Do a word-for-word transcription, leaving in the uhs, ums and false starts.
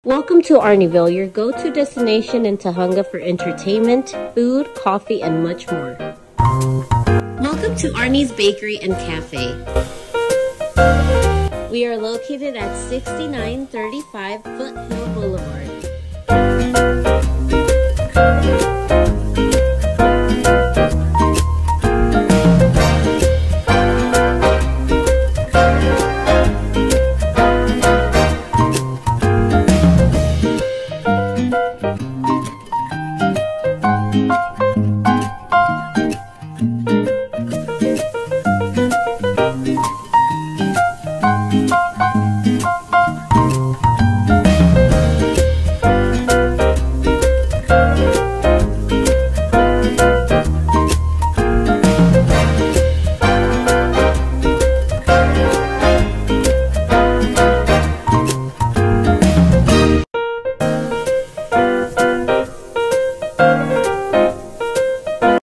Welcome to ArnieVille, your go-to destination in Tujunga for entertainment, food, coffee, and much more. Welcome to Arnie's Bakery and Cafe. We are located at sixty-nine thirty-five Foothill